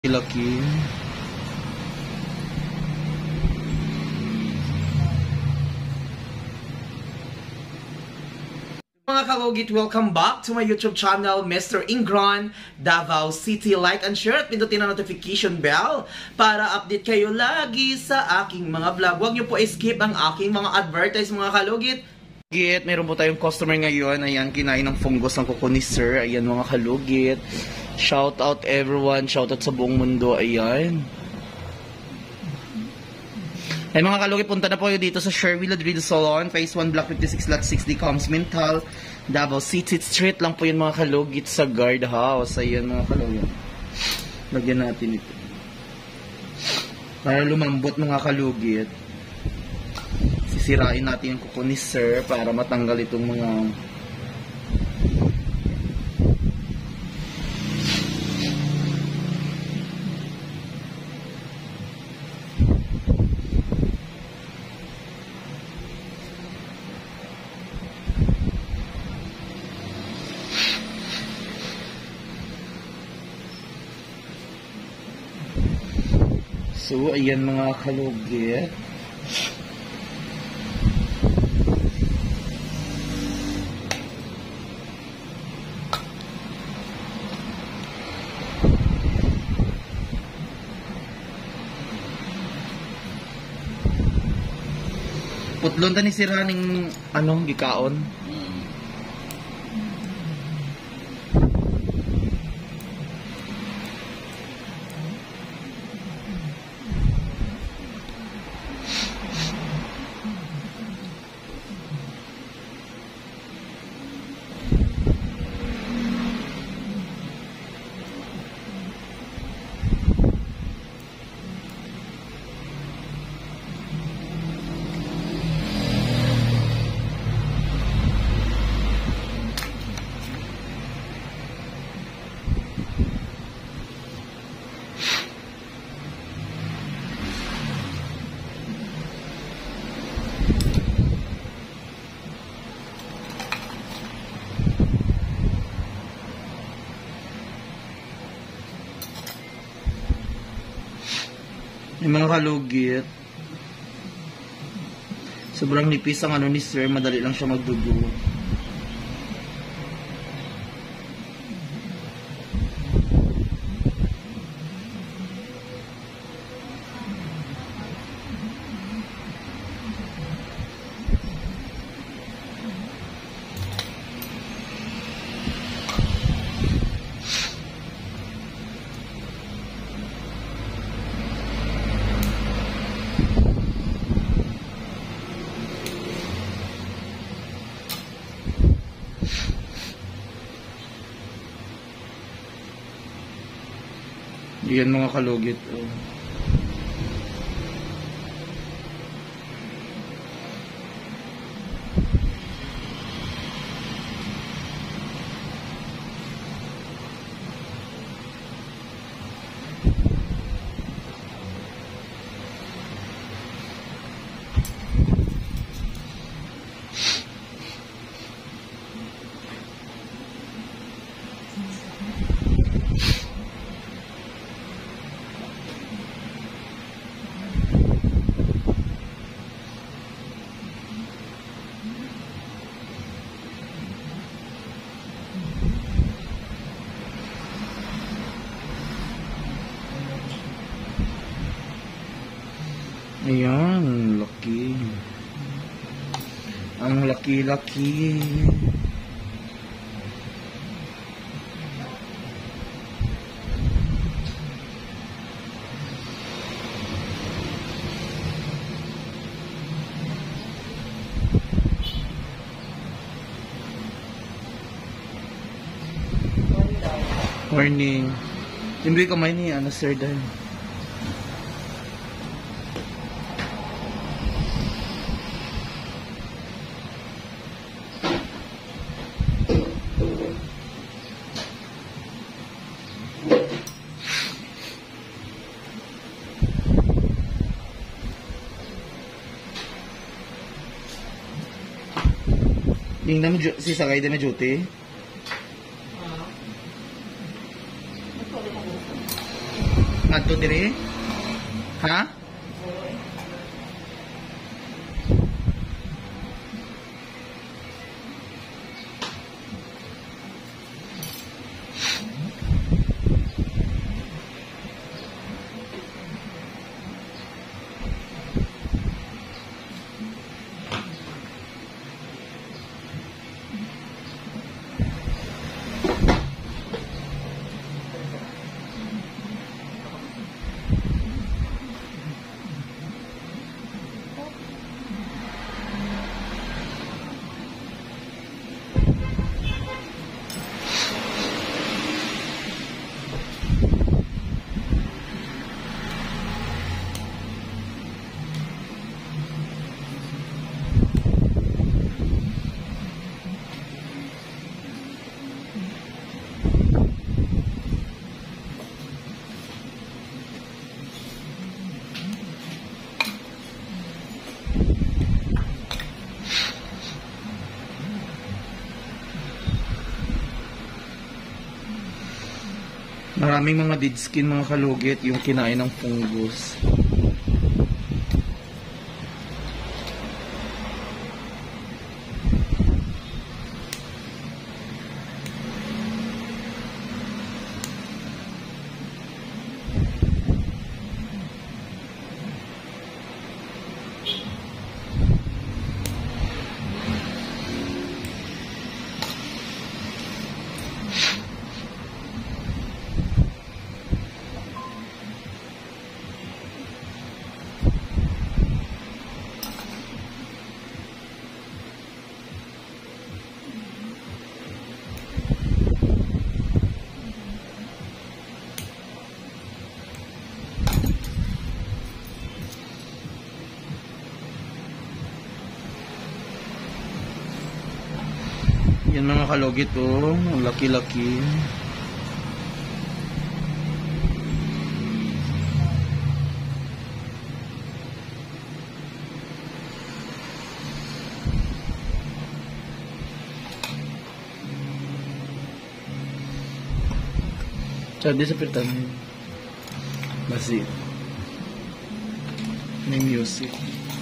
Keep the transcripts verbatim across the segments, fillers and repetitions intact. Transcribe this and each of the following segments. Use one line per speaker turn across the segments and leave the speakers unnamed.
Laki. Mga kalugit, welcome back to my YouTube channel, Mister Ingron, Davao City. Like and share at pindutin ang notification bell para update kayo lagi sa aking mga vlog. Huwag niyo po skip ang aking mga advertise, mga kalugit. Kalugit, meron po tayong customer ngayon. Ayan, kinain ng fungus ng kuko ni Sir. Ayan mga kalugit. Shout out everyone, shout out sa buong mundo. Ayan. Ay mga kalugit, punta na po kayo dito sa Sherwin Ladrido Salon, Phase one, Block fifty-six, Lot six D, Coms Mintal, Davao City. Street lang po yun mga kalugit sa guard house. Ayan mga kalugit. Lagyan natin ito. Para lumambot mga kalugit. Sisirain natin yung kuko ni Sir para matanggal itong mga So, ayan mga kalugit. Putlon ta ni sira ning ano, gikaon. Yung mga kalugit, sobrang nipis ang ano ni Sir, madali lang siya magdugo. Yan mga kalugit. Oh. Ayan, laki. Ang laki-laki. Morning. Hindi ka may ni ano sir dahil. Yung namin si sakay din na duty. Adto dire? Ha? Maraming mga dead skin, mga kalugit, yung kinain ng fungus. Yan mga kalugit, oh, ang laki-laki. Sabi sa pirtan masih may music.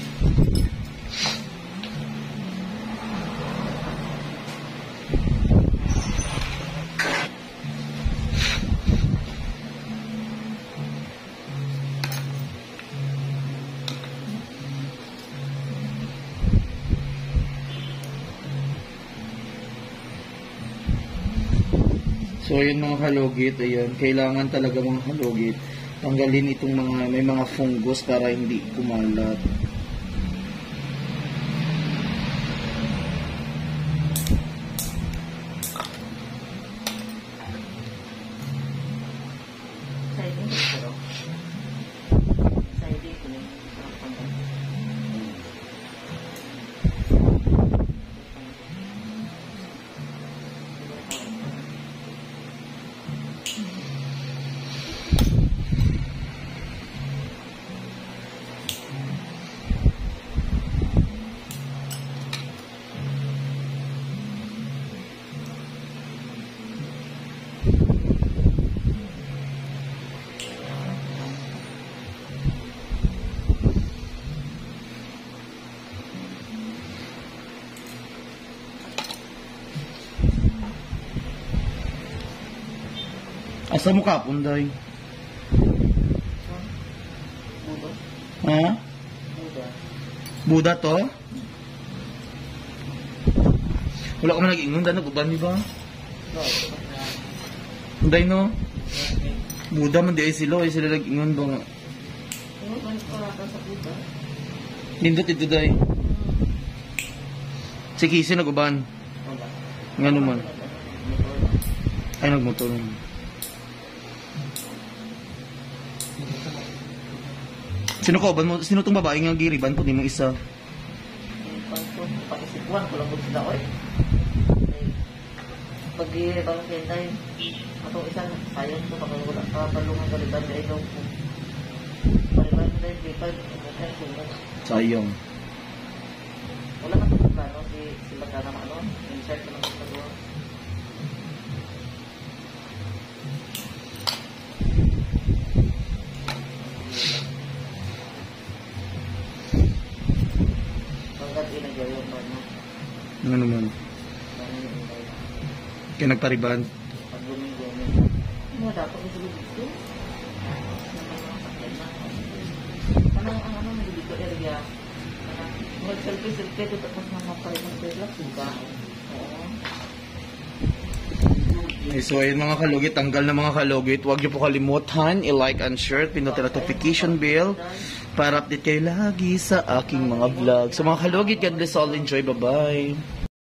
So yun mga kalugit, ayan, kailangan talaga mga kalugit tanggalin itong mga may mga fungus para hindi kumalat. Asa mo ka, Punday?
Buda.
Ha?
Buda.
Buda to? Wala ka man nag-ingon, dano ko ba, di ba? Punday no? Buda man di ay sila, ay sila nag-ingon ba nga?
Ano ba wala ka sa Buda?
Nindot ito day. Si Kisi nag-uban.
Wala.
Nga naman. Ay, nagmotor. Sino ko? Ban mo? Sino tong babae nga giriban po? Di mo isa.
Paisipwan ko lang kung sila ko eh. Pag-iibang sentay, atong isang sayang ko baka wala ka palungan balikan na ito ko. Balikan na yung bipag, umukay sila.
Sayang.
Wala ka sa plano, si sila ka naman ano, insert ko lang sa gawa.
Ano naman? Kaya nagpariban.
Pag guming-guming. Ano, dapat ito dito? Anong, ang ano, dito area? Mag-selfie-selfie ito tapos mga pariban sila. Suga. Oo.
Okay, so ayun mga kalugit, tanggal na mga kalugit. Huwag niyo po kalimutan, i-like and share, pinutin ang notification bell para update kayo lagi sa aking mga vlog. So mga kalugit, God bless all, enjoy, bye-bye.